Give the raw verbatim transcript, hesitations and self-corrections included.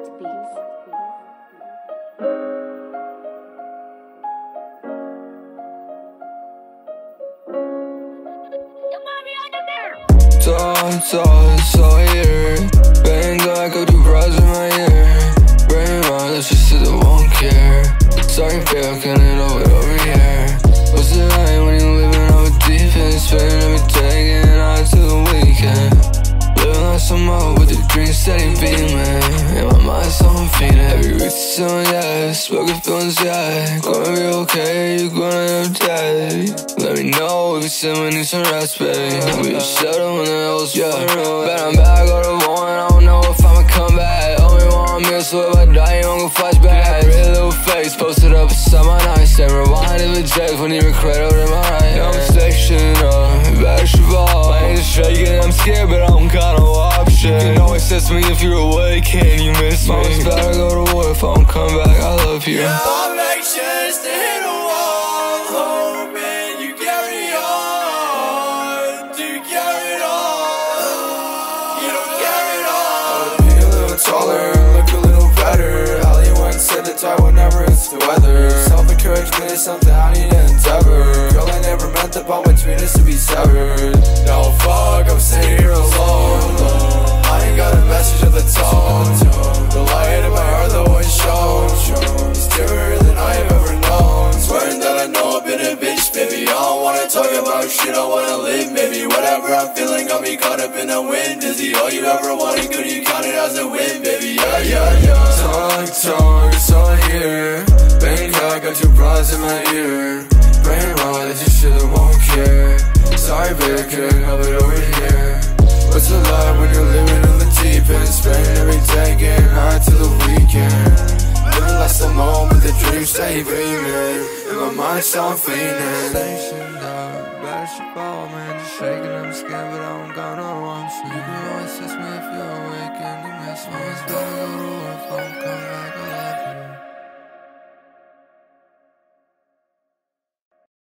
Thoughts all so here. Bang like a two bras in my ear. Brain rot, let's just sit there, won't care. Sorry, fail, can't it over over here. What's it like when you living over deep and spending every day getting out to the weekend? Living like some more with the dreams steady beaming. In my mind, so I'm feeling every week, so yeah. Smoking feelings, yeah. Gonna be okay, you gonna end up dead. Let me know if you still need some rest, baby. We just settle when the hell's yeah. Bet I'm back, go to war, and I don't know if I'ma come back. Only one miss, so if I die, you don't go flashback. Real little face, posted up beside my nightstand. Rewinding the jets when you were cradled in my right hand. I'm stationed up, basketball. My hands shaking, I'm scared, but I'm kinda option. You can always test me if you're awake, can you miss me? Mom's better go to war if I don't come back, I love you. Yeah, I'm anxious to hit a wall, hoping you carry on. Do you carry on? You don't carry on. I wanna be a little taller, look a little better. Holly once said the tide will never hits the weather. Self-encouragement is something I need to endeavor. Girl, I never meant the bond between us to be severed. No fuck, I'm sitting here alone. I ain't got a message of the tone. The light in my heart, the one shown. It's dearer than I have ever known. Swearing that I know I've been a bitch, baby. I don't wanna talk about shit, I wanna live, maybe. Whatever I'm feeling got me caught up in the wind. Dizzy, all you ever wanted, could you count it as a win, baby? Yeah, yeah, yeah. Talk, talk, it's all here. Bangkok, got two bras in my ear. Brain rot, I just shit, I won't care. Sorry, baby, couldn't help it over here. What's it like when you're living in the deep end? Spending every day getting high till the weekend. Living like the moment, the dreams stay beaming. In my mind, so I'm fiending. Stationed up, basketball, man, just shaking, I'm scared, but I don't got no option. You can always test me if you're awake and you miss me. It's better go to war if I